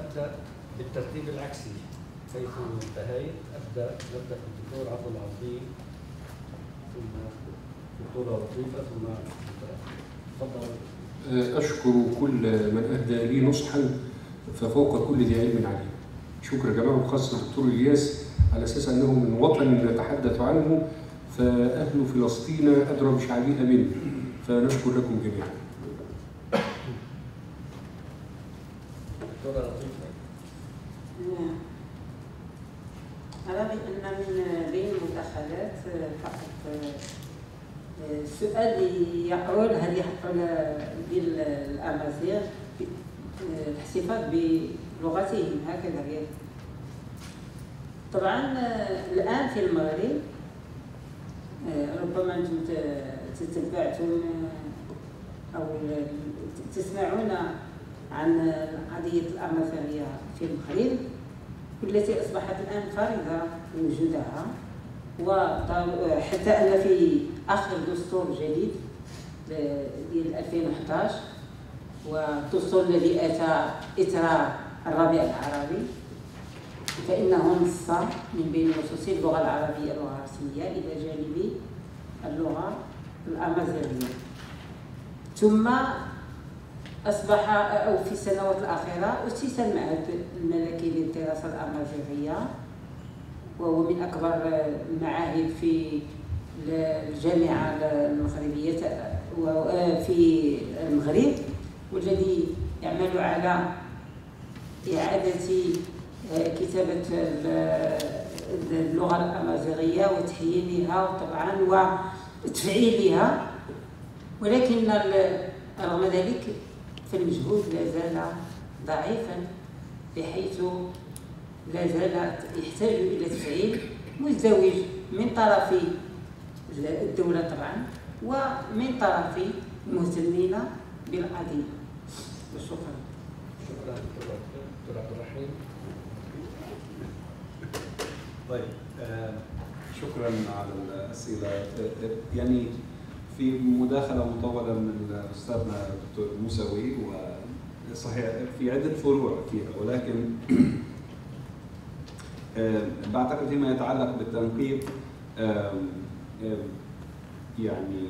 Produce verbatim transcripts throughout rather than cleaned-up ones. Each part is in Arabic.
أبدأ بالترتيب العكسي، حيث انتهيت أبدأ نبدأ بالدكتور عبد العظيم، ثم الدكتورة لطيفة، ثم تفضل. أشكر كل من أهدى لي نصحا ففوق كل ذي علم عليم. شكرا جماعة، وخاصة الدكتور إلياس على أساس أنه من وطن نتحدث عنه، فأهل فلسطين أدرى بشعبها منه، فنشكر لكم جميعا. دكتورة لطيفة. أرى بأن من بين المداخلات فقط السؤال يقول هل يحق للأمازيغ الاحتفاظ بلغتهم هكذا هي. طبعا الآن في المغرب ربما أنتم تتبعتم أو تسمعون عن قضية الأمازيغية في المغرب، والتي أصبحت الآن فارضة وجودها، وحتى أن في آخر دستور جديد ديال ألفين وأحد عشر، والدستور الذي أتى إثر الربيع العربي، فإنه نص من بين نصوص اللغة العربية اللغة الرسمية إلى جانب اللغة الأمازيغية. ثم أصبح أو في السنوات الأخيرة أسس المعهد الملكي للدراسة الأمازيغية، وهو من أكبر المعاهد في الجامعة المغربية في المغرب، والذي يعمل على إعادة كتابة اللغة الأمازيغية وتحيينها طبعا وتفعيلها. ولكن رغم ذلك فالمجهود لا زال ضعيفا، بحيث لا زال يحتاج إلى تفعيل مزدوج من طرف الدولة طبعا ومن طرف المهتمين بالقضية. وشكرا. شكرا دكتور عبد الرحيم. طيب آه شكرا على الأسئلة. يعني في مداخلة مطولة من أستاذنا الدكتور موسوي، وصحيح في عدة فروع فيها، ولكن آه بعتقد فيما يتعلق بالتنقيب آه آه يعني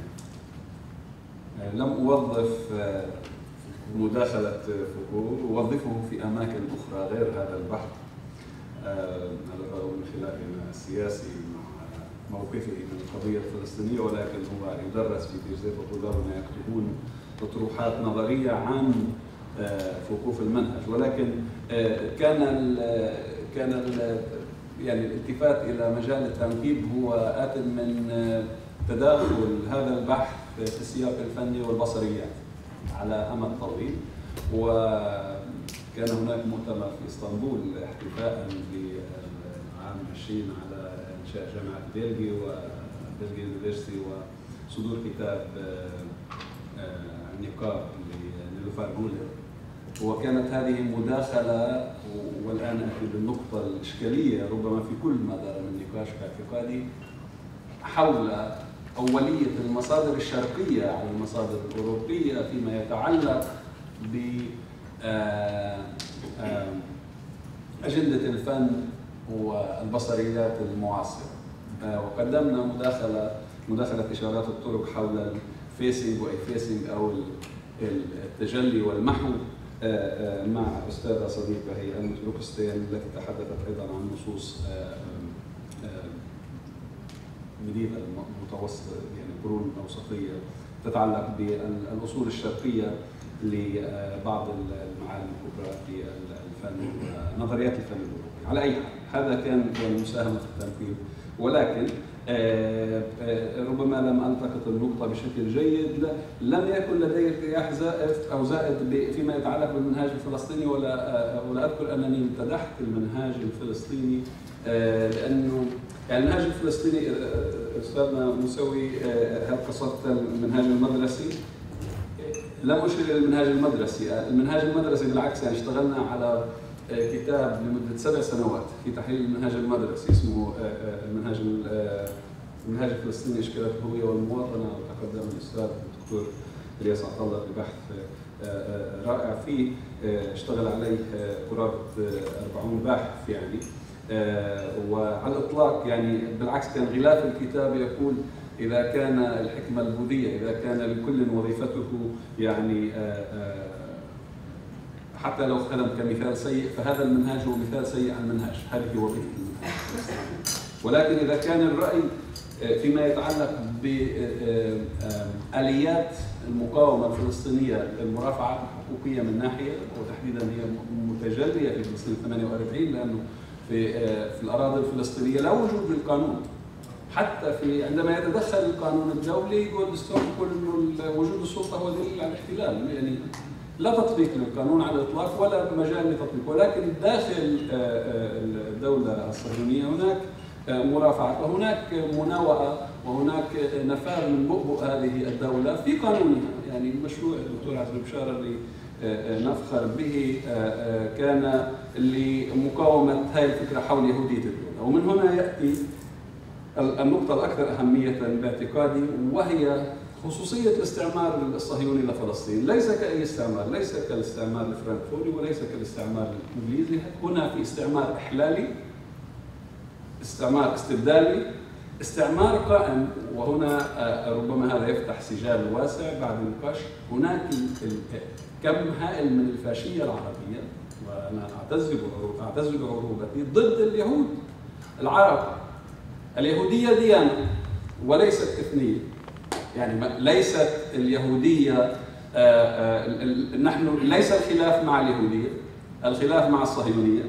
آه لم أوظف آه مداخلة فوكو، أوظفه في أماكن أخرى غير هذا البحث. هذا من خلافنا السياسي مع موقفه من القضية الفلسطينية، ولكن هو يدرس في تجزئة وطلابنا يكتبون اطروحات نظرية عن فوكو في المنهج. ولكن كان ال كان ال يعني الالتفات إلى مجال التنقيب هو آت من تداخل هذا البحث في السياق الفني والبصريات على أمد طويل. وكان هناك مؤتمر في اسطنبول احتفاء بعام عشرين على انشاء جامعه بيلغي وبيلغي يونيفرسيتي وصدور كتاب النقاب لنيلوفار جولر. وكانت هذه مداخله، والان اتي بالنقطه الاشكاليه ربما في كل ما دار من نقاش باعتقادي حول أولية المصادر الشرقية على المصادر الأوروبية فيما يتعلق ب أجندة الفن والبصريات المعاصرة. وقدمنا مداخلة مداخلة إشارات الطرق حول الفيسنج والفيسنج أو التجلي والمحو مع أستاذة صديقة هي ألموت روكستين، التي تحدثت أيضا عن نصوص مدينة المتوسط يعني القرون الأوسطية تتعلق بالأصول الشرقية لبعض المعالم الكبرى في الفن ونظريات الفن الأوروبي. على أي حال هذا كان كان مساهمة في التنقيب، ولكن ربما لم ألتقط النقطة بشكل جيد. لم يكن لدي ارتياح زائف أو زائد فيما يتعلق بالمنهاج الفلسطيني، ولا ولا أذكر أنني امتدحت المنهاج الفلسطيني، لأنه يعني المنهاج الفلسطيني أستاذنا موسوي هل قصدت المنهاج المدرسي؟ لم أشر إلى المنهاج المدرسي، المنهاج المدرسي بالعكس يعني اشتغلنا على كتاب لمدة سبع سنوات في تحليل المنهاج المدرسي اسمه المنهاج المنهاج الفلسطيني إشكالات الهوية والمواطنة، وتقدم الأستاذ الدكتور إلياس عطا الله ببحث رائع فيه اشتغل عليه قرابة أربعون باحث يعني. وعلى الإطلاق يعني بالعكس كان غلاف الكتاب يقول إذا كان الحكمة البوذية إذا كان لكل وظيفته يعني حتى لو خدم كمثال سيء فهذا المنهاج هو مثال سيء عن المنهاج، هذه وظيفة المنهاج. ولكن إذا كان الرأي فيما يتعلق بآليات المقاومة الفلسطينية للمرافعات الحقوقية من ناحية، وتحديدا هي متجلية في فلسطين ثمانية وأربعين لأنه في في الأراضي الفلسطينية لا وجود للقانون. حتى في عندما يتدخل القانون الدولي جولدستون يقول انه وجود السلطه هو دليل على الاحتلال، يعني لا تطبيق للقانون على الاطلاق ولا مجال لتطبيقه، ولكن داخل الدوله الصهيونيه هناك مرافعات وهناك مناوئه وهناك نفاذ من بؤبؤ هذه الدوله في قانونها. يعني مشروع الدكتور عزمي بشاره اللي نفخر به كان لمقاومه هذه الفكره حول يهوديه الدوله، ومن هنا ياتي النقطة الأكثر أهمية باعتقادي وهي خصوصية الاستعمار الصهيوني لفلسطين، ليس كأي استعمار، ليس كالاستعمار الفرنكفوري وليس كالاستعمار الإنجليزي، هنا في استعمار إحلالي، استعمار استبدالي، استعمار قائم. وهنا ربما هذا يفتح سجال واسع بعد النقاش. هناك كم هائل من الفاشية العربية، وأنا أعتز أعتز بعروبتي ضد اليهود العرب. اليهودية ديانة وليست إثنية، يعني ليست اليهودية آآ آآ نحن ليس الخلاف مع اليهودية، الخلاف مع الصهيونية.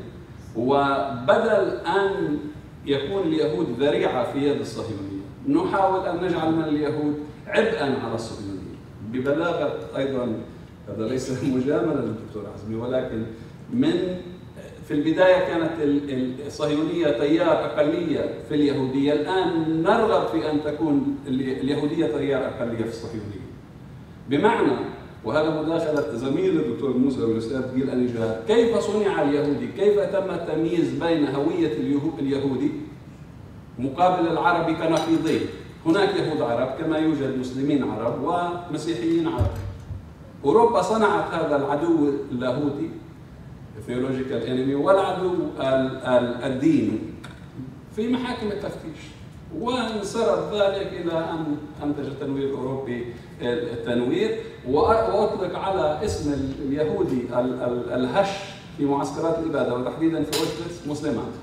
وبدل أن يكون اليهود ذريعة في يد الصهيونية نحاول أن نجعل من اليهود عبئا على الصهيونية ببلاغة. أيضا هذا ليس مجاملة للدكتور عزمي، ولكن من في البداية كانت الصهيونية تيار أقلية في اليهودية، الآن نرغب في أن تكون اليهودية تيار أقلية في الصهيونية. بمعنى، وهذا مداخلة زميل الدكتور موسى والأستاذ جيل أنيجاد، كيف صنع اليهودي؟ كيف تم التمييز بين هوية اليهودي مقابل العربي كنقيضين؟ هناك يهود عرب كما يوجد مسلمين عرب ومسيحيين عرب. أوروبا صنعت هذا العدو اللاهوتي theological enemy والعدو الديني في محاكم التفتيش، وانصرف ذلك الى ان انتج التنوير الاوروبي التنوير، واطلق على اسم اليهودي الهش في معسكرات الاباده وتحديدا في اوشفيتس مسلمات.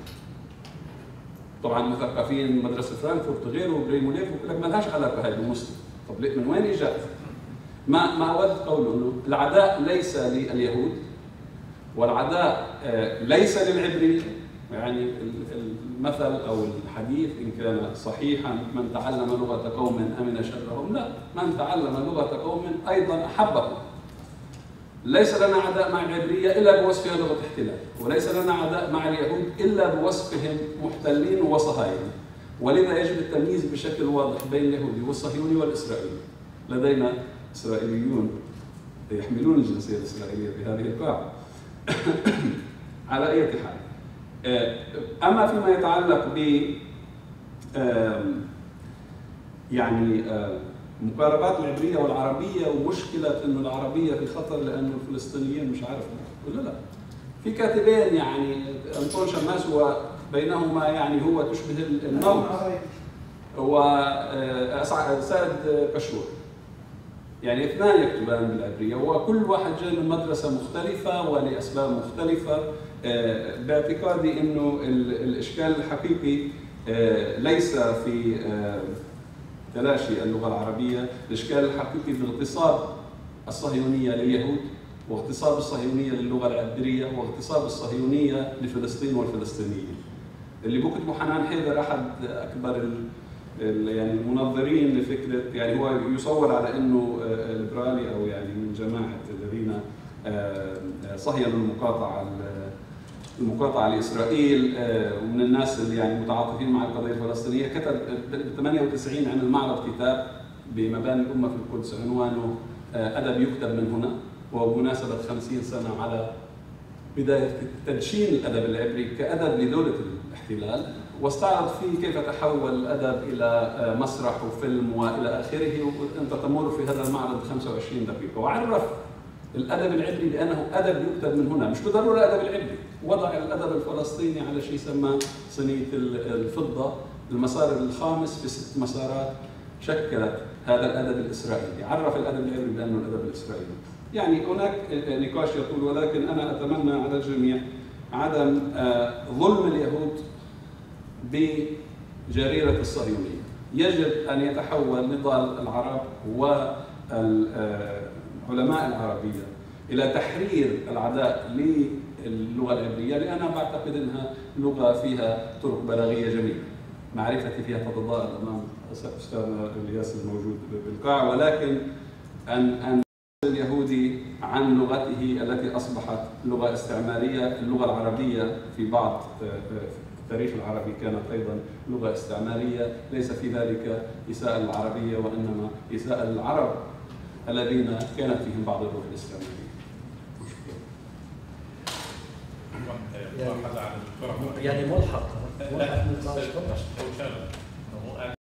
طبعا مثقفين مدرسه فرانكفورت وغيره وبريموليف ويقول لك ما لهاش علاقه هاي بالمسلم. طب من وين اجت؟ ما ما اود قوله انه العداء ليس لليهود والعداء ليس للعبرية. يعني المثل أو الحديث إن كان صحيحا من تعلم لغة قوم أمن شرهم، لا، من تعلم لغة قوم أيضا أحبهم. ليس لنا عداء مع العبرية إلا بوصفها لغة احتلال، وليس لنا عداء مع اليهود إلا بوصفهم محتلين وصهاينة. ولذا يجب التمييز بشكل واضح بين اليهودي والصهيوني والإسرائيلي. لدينا إسرائيليون يحملون الجنسية الإسرائيلية في هذه القاعة. على أي حال، أما فيما يتعلق ب يعني مقاربات العبرية والعربية ومشكلة إنه العربية في خطر لأنه الفلسطينيين مش عارف ولا لا. في كاتبين يعني أنطون شماس وبينهما يعني هو تشبه الموت وسعد قشور، يعني اثنان يكتبان بالعبرية وكل واحد جاي من مدرسة مختلفة ولأسباب مختلفة. باعتقادي إنه الإشكال الحقيقي ليس في تلاشي اللغة العربية، الإشكال الحقيقي في اغتصاب الصهيونية لليهود واغتصاب الصهيونية للغة العبرية واغتصاب الصهيونية لفلسطين والفلسطينيين. اللي بكتبه حنان حيدر أحد أكبر يعني المنظرين لفكره، يعني هو يصور على انه ليبرالي او يعني من جماعه الذين صهينوا المقاطعه المقاطعه لاسرائيل ومن الناس اللي يعني متعاطفين مع القضيه الفلسطينيه. كتب ب ثمانية وتسعين عن المعرض كتاب بمباني الامه في القدس عنوانه ادب يكتب من هنا، وبمناسبه خمسين سنه على بدايه تدشين الادب العبري كادب لدوله الاحتلال، واستعرض فيه كيف تحول الادب الى مسرح وفيلم والى اخره، وانت تمر في هذا المعرض خمسة وعشرين دقيقه، وعرف الادب العبري لانه ادب يكتب من هنا، مش بالضروره الادب العبري، وضع الادب الفلسطيني على شيء يسمى صينيه الفضه، المسار الخامس في ست مسارات شكلت هذا الادب الاسرائيلي، عرف الادب العبري بانه الادب الاسرائيلي. يعني هناك نقاش يطول، ولكن انا اتمنى على الجميع عدم ظلم اليهود بجريره الصهيونيه. يجب ان يتحول نضال العرب والعلماء العربيه الى تحرير العداء للغه العبريه، لانها بعتقد انها لغه فيها طرق بلاغيه جميله. معرفتي فيها تتضاءل امام استاذنا الياس الموجود بالقاعه، ولكن ان ان اليهودي عن لغته التي اصبحت لغه استعماريه، اللغه العربيه في بعض التاريخ العربي كانت ايضا لغه استعماريه، ليس في ذلك اساءه للعربيه وانما اساءه للعرب الذين كانت فيهم بعض الروح الاستعماريه. يعني يعني ملحق ملحق نقاش.